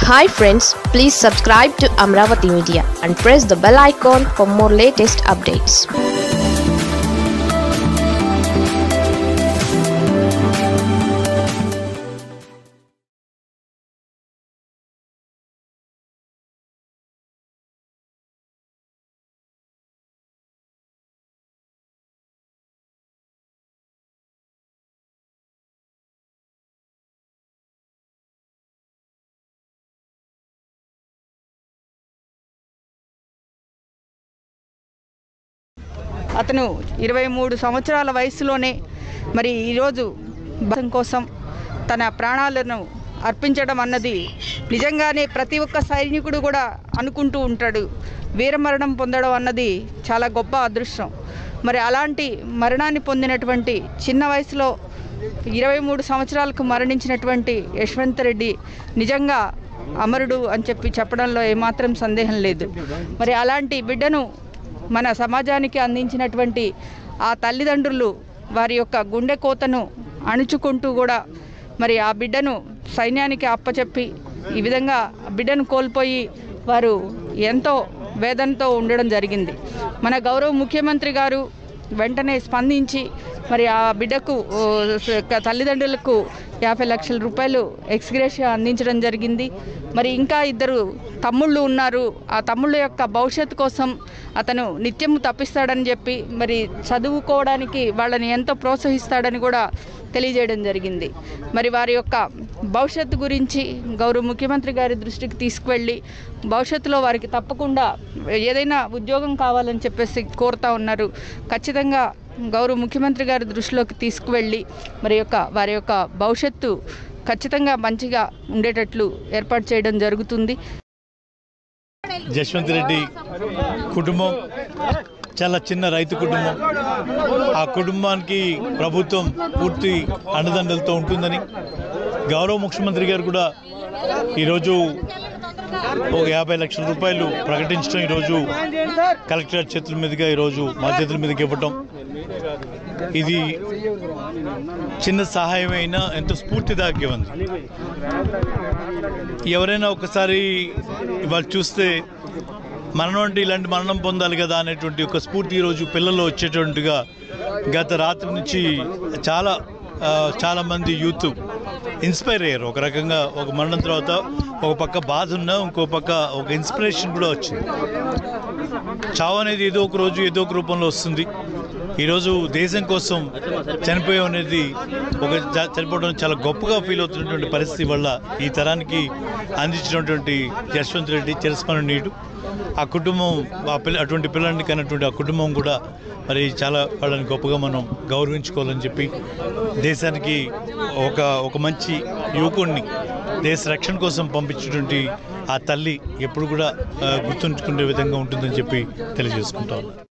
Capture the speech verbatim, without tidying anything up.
Hi friends, please subscribe to Amravati Media and press the bell icon for more latest updates. అతను ఇరవై మూడు సంవత్సరాల వయసులోనే మరి ఈరోజు భారతం కోసం తన ప్రాణాలను అర్పించడం అన్నది నిజంగానే ప్రతి ఒక్క సైనికుడు కూడా అనుకుంటూ ఉంటాడు. వీరమరణం పొందడం అన్నది చాలా గొప్ప అదృష్టం. మరి అలాంటి మరణాన్ని పొందినటువంటి చిన్న వయసులో ఇరవై మూడు సంవత్సరాలకు మరణించినటువంటి యశ్వంత్ రెడ్డి నిజంగా అమరుడు అని చెప్పి చెప్పడంలో ఏమాత్రం సందేహం లేదు. మరి అలాంటి బిడ్డను మన సమాజానికి అందించినటువంటి ఆ తల్లిదండ్రులు వారి యొక్క గుండె కోతను అణుచుకుంటూ కూడా మరి ఆ బిడ్డను సైన్యానికి అప్పచెప్పి ఈ విధంగా బిడ్డను కోల్పోయి వారు ఎంతో వేదనతో ఉండడం జరిగింది. మన గౌరవ ముఖ్యమంత్రి గారు వెంటనే స్పందించి మరి ఆ బిడ్డకు తల్లిదండ్రులకు యాభై లక్షల రూపాయలు ఎక్స్గ్రేషియా అందించడం జరిగింది. మరి ఇంకా ఇద్దరు తమ్ముళ్ళు ఉన్నారు. ఆ తమ్ముళ్ళ యొక్క భవిష్యత్తు కోసం అతను నిత్యము తప్పిస్తాడని చెప్పి మరి చదువుకోవడానికి వాళ్ళని ఎంతో ప్రోత్సహిస్తాడని కూడా తెలియజేయడం జరిగింది. మరి వారి యొక్క భవిష్యత్తు గురించి గౌరవ ముఖ్యమంత్రి గారి దృష్టికి తీసుకువెళ్ళి భవిష్యత్తులో వారికి తప్పకుండా ఏదైనా ఉద్యోగం కావాలని చెప్పేసి కోరుతా ఉన్నారు. ఖచ్చితంగా గౌరవ ముఖ్యమంత్రి గారి దృష్టిలోకి తీసుకువెళ్ళి మరి యొక్క వారి యొక్క భవిష్యత్తు ఖచ్చితంగా మంచిగా ఉండేటట్లు ఏర్పాటు చేయడం జరుగుతుంది. యశ్వంత్ రెడ్డి కుటుంబం చాలా చిన్న రైతు కుటుంబం. ఆ కుటుంబానికి ప్రభుత్వం పూర్తి అండదండలతో ఉంటుందని గౌరవ ముఖ్యమంత్రి గారు కూడా ఈరోజు ఒక యాభై లక్షల రూపాయలు ప్రకటించడం ఈరోజు కలెక్టర్ చేతుల మీదుగా ఈరోజు మా చేతుల మీదకి ఇవ్వటం ఇది చిన్న సహాయం అయినా ఎంతో స్ఫూర్తిదాయకం ఉంది. ఎవరైనా ఒకసారి ఇవాళ చూస్తే మరణం అంటే ఇలాంటి మరణం పొందాలి కదా అనేటువంటి ఒక స్ఫూర్తి ఈరోజు పిల్లల్లో వచ్చేటువంటిగా గత రాత్రి నుంచి చాలా చాలామంది యూత్ ఇన్స్పైర్ అయ్యారు. ఒక రకంగా ఒక మరణం తర్వాత ఒక పక్క బాధ ఉన్నా ఇంకో పక్క ఒక ఇన్స్పిరేషన్ కూడా వచ్చింది. చావు అనేది ఏదో ఒక రోజు ఏదో ఒక రూపంలో వస్తుంది. ఈరోజు దేశం కోసం చనిపోయాం అనేది ఒక చనిపోవడం చాలా గొప్పగా ఫీల్ అవుతున్నటువంటి పరిస్థితి వల్ల ఈ తరానికి అందించినటువంటి యశ్వంత్ రెడ్డి చిరస్మరణీయుడు. ఆ కుటుంబం ఆ పిల్ల అటువంటి పిల్లల్ని కన్నటువంటి ఆ కుటుంబం కూడా మరి చాలా వాళ్ళని గొప్పగా మనం గౌరవించుకోవాలని చెప్పి దేశానికి ఒక ఒక మంచి యువకుడిని దేశ రక్షణ కోసం పంపించినటువంటి ఆ తల్లి ఎప్పుడు కూడా గుర్తుంచుకునే విధంగా ఉంటుందని చెప్పి తెలియజేసుకుంటాం.